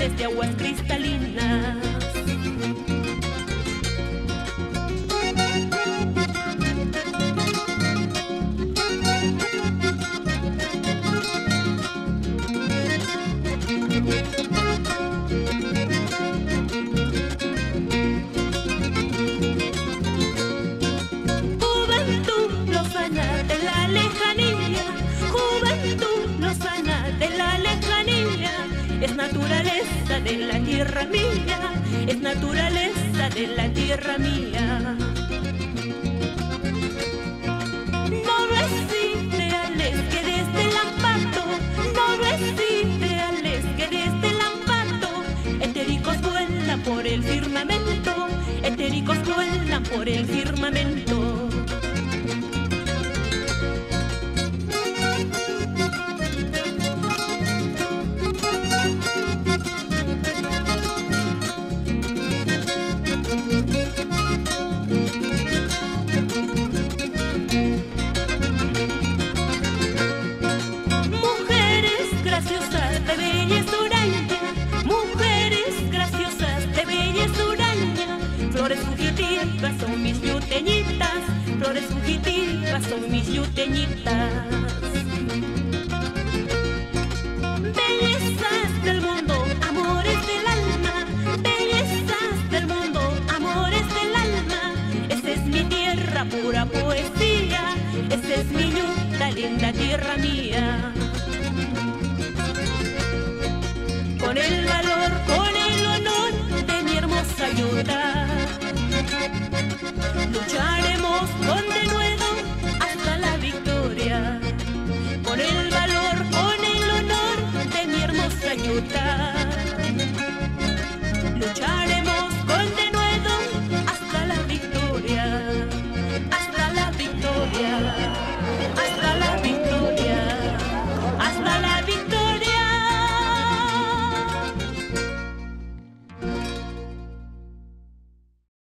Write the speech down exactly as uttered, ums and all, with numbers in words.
manantiales de aguas cristalinas. Es naturaleza de la tierra mía, es naturaleza de la tierra mía. No lo es ideales que desde el ampato, no lo es ideales que desde el ampato, etéricos vuelan por el firmamento, etéricos vuelan por el firmamento. Flores fugitivas son mis yuteñitas, flores fugitivas son mis yuteñitas. Bellezas del mundo, amores del alma, bellezas del mundo, amores del alma. Esa es mi tierra, pura poesía, esa es mi yuta, linda tierra mía. Con el valor, con el honor de mi hermosa yuta, luchar